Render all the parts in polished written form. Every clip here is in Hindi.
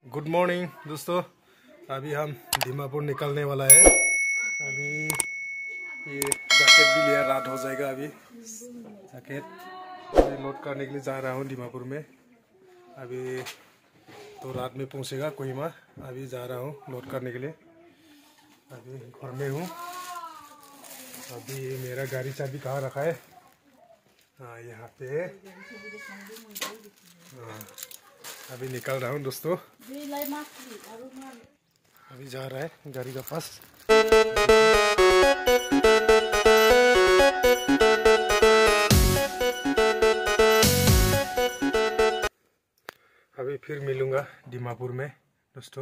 गुड मॉर्निंग दोस्तों। अभी हम दीमापुर निकलने वाला है। अभी ये जैकेट भी लिया, रात हो जाएगा। अभी जैकेट लोड करने के लिए जा रहा हूँ दीमापुर में। अभी तो रात में पहुँचेगा कोहिमा। अभी जा रहा हूँ लोड करने के लिए। अभी घर में हूँ। अभी मेरा गाड़ी चाबी कहाँ रखा है? हाँ, यहाँ पे। हाँ, अभी निकल रहा हूँ दोस्तों। अभी जा रहा है गाड़ी का पास। अभी फिर मिलूंगा दीमापुर में दोस्तों।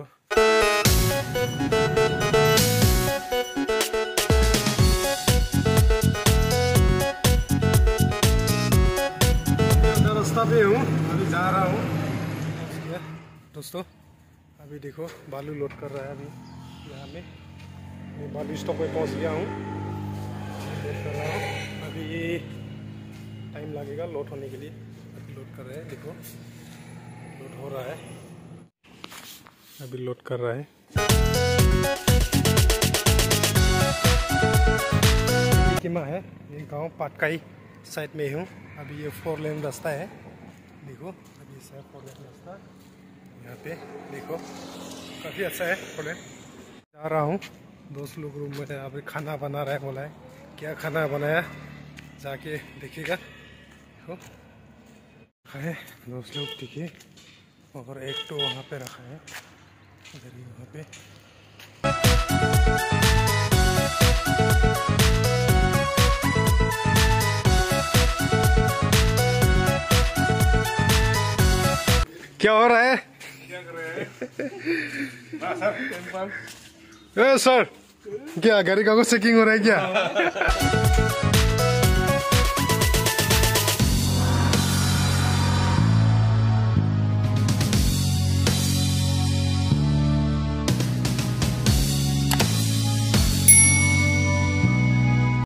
रास्ता पे हूँ, अभी जा रहा हूँ दोस्तों। अभी देखो बालू लोड कर रहा है। अभी यहाँ में मैं बालू स्टॉप पे पहुँच गया हूँ। लोड कर रहा हूँ। अभी टाइम लगेगा लोड होने के लिए। अभी लोड कर रहे हैं, देखो लोड हो रहा है। अभी लोड कर रहा है। किमा है ये गांव पाटकाई साइड में हूँ। अभी ये 4 लेन रास्ता है, देखो। अभी इस 4 लेन रास्ता यहाँ पे देखो, काफ़ी अच्छा है। 4 लेन जा रहा हूँ। दोस्त लोग रूम में अभी खाना बना रहा है। बोला है क्या खाना बनाया, जाके देखिएगा। देखो है दोस्त लोग, देखिए। और एक तो वहाँ पे रखा है, इधर ही वहाँ पे। क्या हो रहा है? क्या कर रहे हैं? सर क्या गाड़ी का कुछ चेकिंग हो रहा है क्या?